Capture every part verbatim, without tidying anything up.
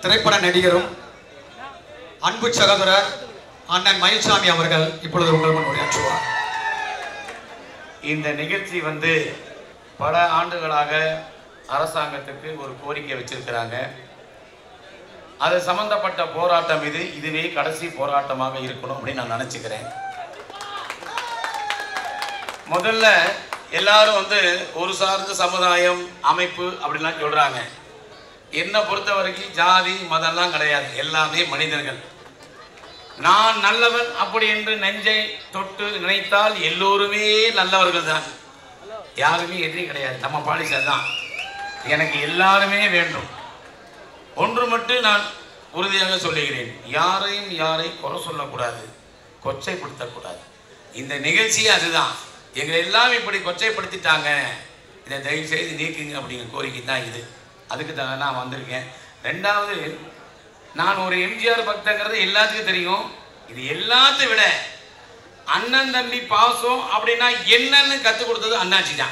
திரைப்பட நடிகரும் அன்பு சகோதரர் அண்ணன் மயில்சாமி அவர்கள் இப்பொழுது உங்கள் முன் உரையாற்றுவார். இந்த நிகழ்ச்சி வந்து பல ஆண்டுகளாக அரசாங்கத்துக்கு ஒரு கோரிக்கை வச்சிருக்கிறாங்க. அது சம்பந்தப்பட்ட போராட்டம் இது இதுவே கடைசி போராட்டமாக இருக்கணும் அப்படின்னு நான் நினைச்சுக்கிறேன். முதல்ல எல்லாரும் வந்து ஒரு சார்ந்த சமுதாயம் அமைப்பு அப்படின்லாம் சொல்றாங்க. என்னை பொறுத்த வரைக்கும் ஜாதி மதம்லாம் கிடையாது, எல்லாமே மனிதர்கள். நான் நல்லவன் அப்படி என்று நெஞ்சை தொட்டு நினைத்தால் எல்லோருமே நல்லவர்கள் தான், யாருமே எதிரி கிடையாது. நம்ம பாலிசி தான், எனக்கு எல்லாருமே வேண்டும். ஒன்று மட்டும் நான் உறுதியாக சொல்லுகிறேன், யாரையும் யாரை குறை சொல்லக்கூடாது, கொச்சைப்படுத்தக்கூடாது. இந்த நிகழ்ச்சியே அதுதான். எங்களை எல்லாம் இப்படி கொச்சைப்படுத்திட்டாங்க, இதை தயவு செய்து நீக்குங்க அப்படிங்கிற கோரிக்கை தான் இது. அதுக்கு தான் நான் வந்திருக்கேன். ரெண்டாவது, நான் ஒரு எம்ஜிஆர் பக்தங்கிறது எல்லாத்துக்கும் தெரியும். இது எல்லாத்தையும் விட அண்ணன் தம்பி பாசம் அப்படின்னா என்னன்னு கற்றுக் கொடுத்தது அண்ணாச்சி தான்.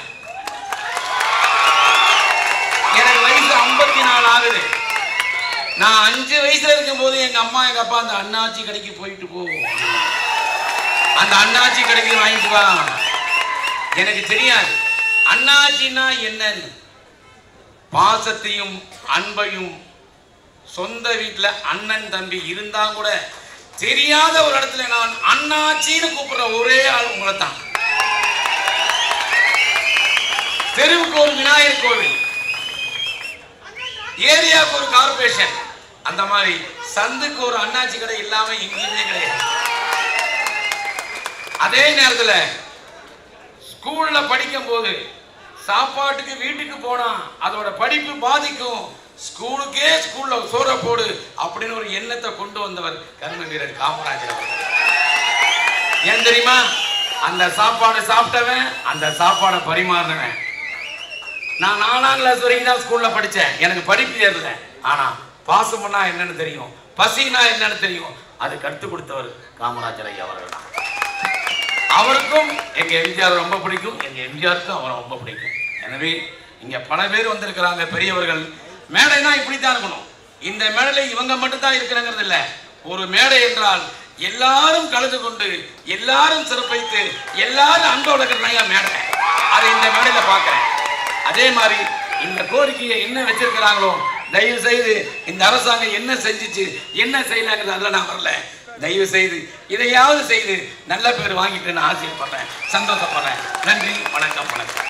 எனக்கு வயசு ஐம்பத்தி நாலு ஆகுது. நான் அஞ்சு வயசுல இருக்கும் போது எங்க அம்மா எங்க அப்பா அந்த அண்ணாச்சி கடைக்கு போயிட்டு போ, அந்த அண்ணாச்சி கடைக்கு வாங்கிட்டு வா. எனக்கு தெரியாது அண்ணாச்சின்னா என்னன்னு. பாசத்தையும் அன்பையும் சொந்த வீட்டுல அண்ணன் தம்பி இருந்தா கூட தெரியாத ஒரு இடத்துல நான் அண்ணாச்சின்னு கூப்பிடுற ஒரே ஆள் உங்களை தான். தெருவுக்கு ஒரு விநாயகர் கோவில், ஏரியாவுக்கு ஒரு கார்பரேஷன், அந்த மாதிரி சந்துக்கு ஒரு அண்ணாச்சி கடை இல்லாம எங்கேயுமே கிடையாது. அதே நேரத்தில் ஸ்கூல்ல படிக்கும் போது சாப்பாட்டுக்கு வீட்டுக்கு போனா அதோட படிப்பு பாதிக்கும், ஸ்கூலுக்கே ஸ்கூல்ல சோற போடு அப்படின்னு ஒரு எண்ணத்தை கொண்டு வந்தவர் கர்ம வீரர் காமராஜர் அவர்கள். ஏன் தெரியுமா? அந்த சாப்பாடு சாப்பிட்டவன், அந்த சாப்பாடை பரிமாறினவன். நான் நாலாம் கிளாஸ் வரைக்கும் தான் ஸ்கூல்ல படித்தேன், எனக்கு படிப்பு தெரியல. ஆனா பாசம்னா என்னன்னு தெரியும், பசினா என்னன்னு தெரியும். அது கற்றுக் கொடுத்தவர் காமராஜர் ஐயா அவர்கள் தான். அவருக்கும் எங்க எம்ஜிஆர் ரொம்ப பிடிக்கும், எங்க எம்ஜிஆருக்கும் அவரை ரொம்ப பிடிக்கும். எனவே இங்க பல பேர் வந்திருக்கிறாங்க பெரியவர்கள். மேடைனா இப்படித்தான் இருக்கணும். இந்த மேடையில இவங்க மட்டும் தான் இருக்கிறாங்கிறது இல்லை. ஒரு மேடை என்றால் எல்லாரும் கலந்து கொண்டு எல்லாரும் சிறப்பித்து எல்லாரும் அன்போட இருக்கிறாங்க மேடை. அதை இந்த மேடையில பார்க்கிறேன். அதே மாதிரி இந்த கோரிக்கையை என்ன வச்சிருக்கிறாங்களோ, தயவு செய்து இந்த அரசாங்கம் என்ன செஞ்சிச்சு என்ன செய்யலாங்கிறது அதில் நான் வரல. தயவு செய்து இதையாவது செய்து நல்ல பேர் வாங்கிட்டு நான் ஆசைப்படுறேன், சந்தோஷப்படுறேன். நன்றி, வணக்கம், வணக்கம்.